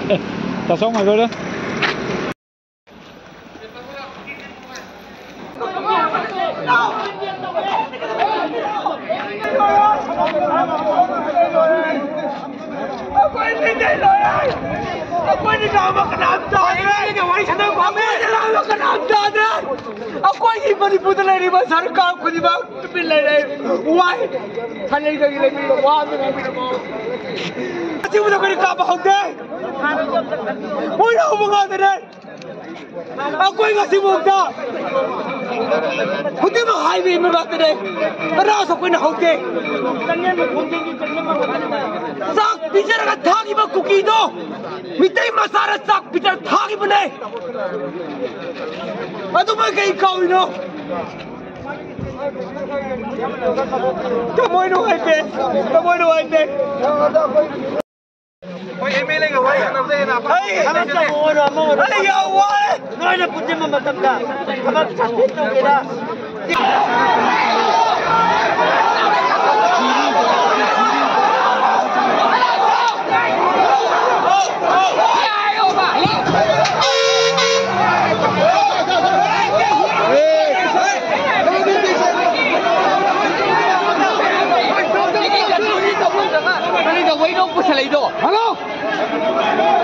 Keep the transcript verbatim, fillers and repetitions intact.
ta xong rồi rồi đó. Aku ini dah aku ini dah makan apa? Ini dah wali sana apa? Ini dah makan apa dah? Aku ini beri putar lagi mas sarkar aku di bawah tu lagi. Why? Kali ini lagi lagi wah tu lagi mau. Asyik muda kau ni kau bahu deh. Mana hubungan tu deh? Aku ini ngasih muda. Hujan mah highway में बात deh. Beras aku ini hujan. Sak bicara kan thagi bak kuki do. Mitai masara sak bicara thagi bane. Adu mai kai kau ino. Kamoy no hai pe. Kamoy no hai pe. Oi email nga wai ana de na. Ai ana sa mo ro mo ro. Ai ya wai. Noi na putte ma matam da. Khabar chatti to ke da. Hello?